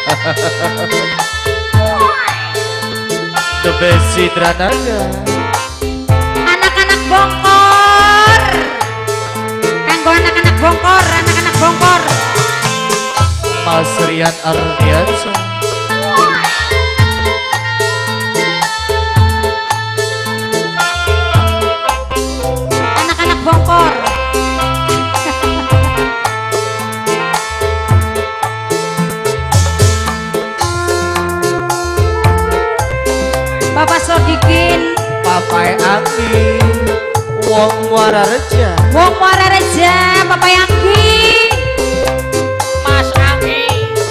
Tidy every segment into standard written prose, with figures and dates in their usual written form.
The best Citranaga. Anak-anak bongkor. Kanggo anak-anak bongkor, anak-anak bongkor. Mas Rian Ardiansa. Anak-anak bongkor. Bapak Sodikin, Papai Anggi, Wong Warareja. Wong Warareja, Bapak Anggi, Mas Anggi,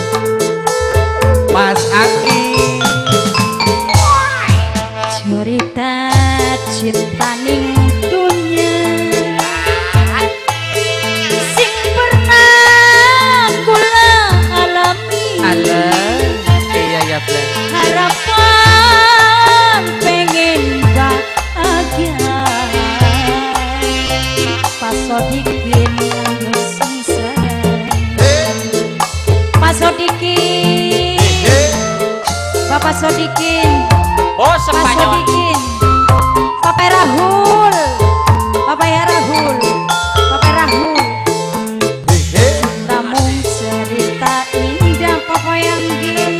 Mas Anggi. cerita cinta ning dunya sing pernah kula alami. Ada, iya ya Blen. Harapan pengen bahagia Pak Sodikin Pak Sodikin Bapak Sodikin bos Pak Spanyol. Sodikin Bapak Rahul Bapak ya Rahul Bapak Rahul namun cerita indah Papa Yanggi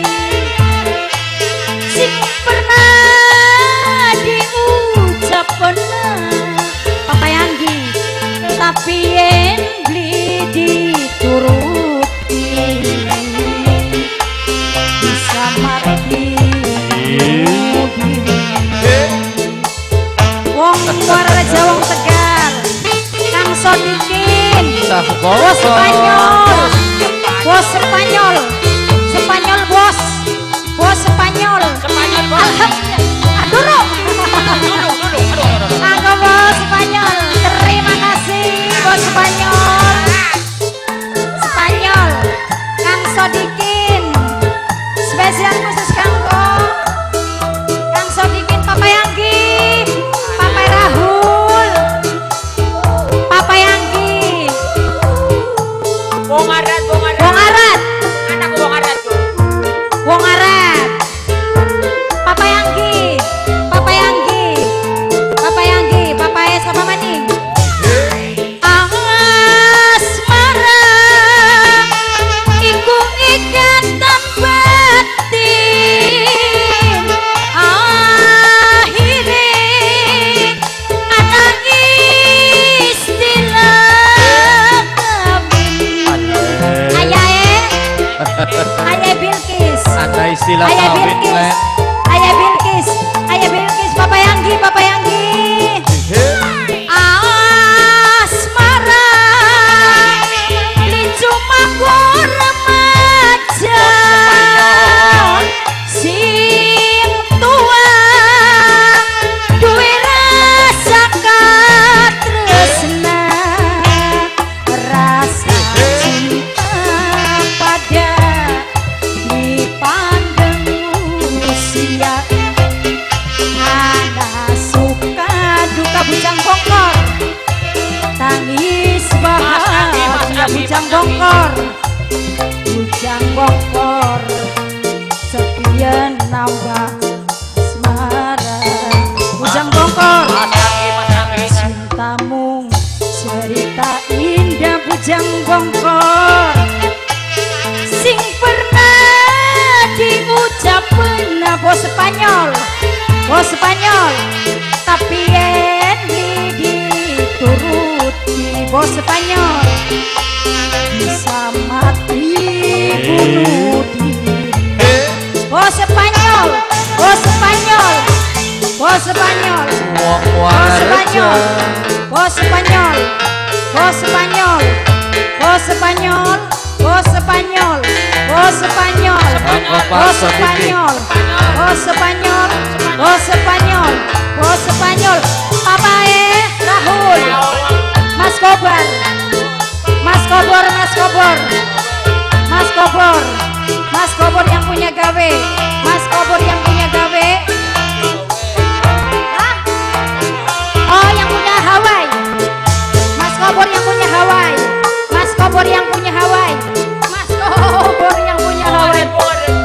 sing pernah diucap pernah Papa Yanggi tapi yang beli dituruti bisa mati wong Warareja wong Tegar Kang Sodikin Sah bos Spanyol bos Spanyol Spanyol bos Spanyol Spanyol bos. aduh Duduk. anggo bos Spanyol terima kasih bos Spanyol Spanyol Kang Sodikin spesial khusus kanggo Kang Sodikin Papa Yanggi Papa Rahul Papa Yanggi Wong Arat, Wong Arat anak Wong Arat tuh. Wong Arat Papa Yanggi Papa Yanggi Papa Yanggi Papa es Papa Maning asmara iku ikatan batin akhire ana istilah kawin Ayah Bilkis Ada istilah Ayah kawin Bilkis Blen. Ayah Bilkis Ayah Bilkis Papa Yanggi Papa Yanggi asmara lincu makmur remaja sing tua duwe rasa katresna rasa cinta pada dipandang usia ada suka duka bujang bongkor tangis bahagia bujang bongkor sekian nambah asmara bujang bongkor Mas Anggi. cintamu cerita indah bujang bongkor sing pernah diucap pernah bos Spanyol tapi yang dituruti bos Spanyol bisa mati bunuh diri bos Spanyol Wong bos Spanyol Warareja. bos Spanyol bos Spanyol bos Spanyol bos Spanyol bos Spanyol Bapak bos Spanyol bos Spanyol bos Spanyol bos Spanyol Papa Rahul Mas Kobar Mas Kobor Mas Kobor Mas Kobor Mas Kobor yang punya gawe Mas Kobor yang punya gawe Hah? Oh yang punya Hawaii Mas Kobor yang punya Hawaii Mas Kobor yang punya Hawaii Mas Kobor yang punya Hawaii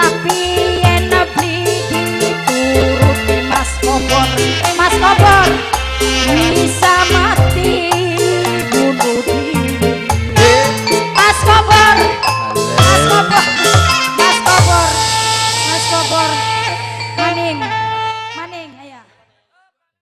tapi yen beli dituruti Mas Kobor bisa